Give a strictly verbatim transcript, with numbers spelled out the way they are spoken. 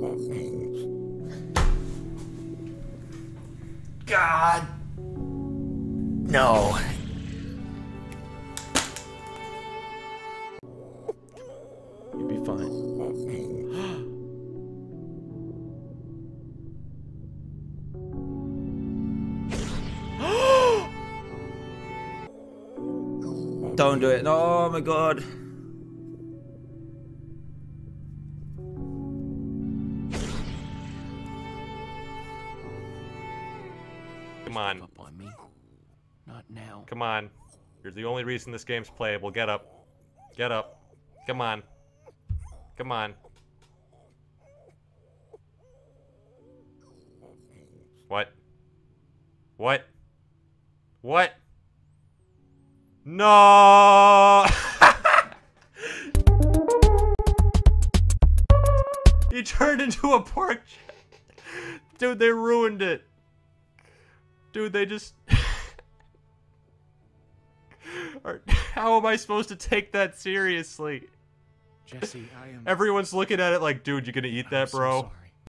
God! No. You'll be fine. Don't do it. Oh my god. Come on. Up on me. Not now. Come on. You're the only reason this game's playable. Get up. Get up. Come on. Come on. What? What? What? No! He turned into a pork chop. Dude, they ruined it. Dude, they just... How am I supposed to take that seriously? Jesse, I am... Everyone's looking at it like, dude, you gonna eat that, I'm so bro? sorry.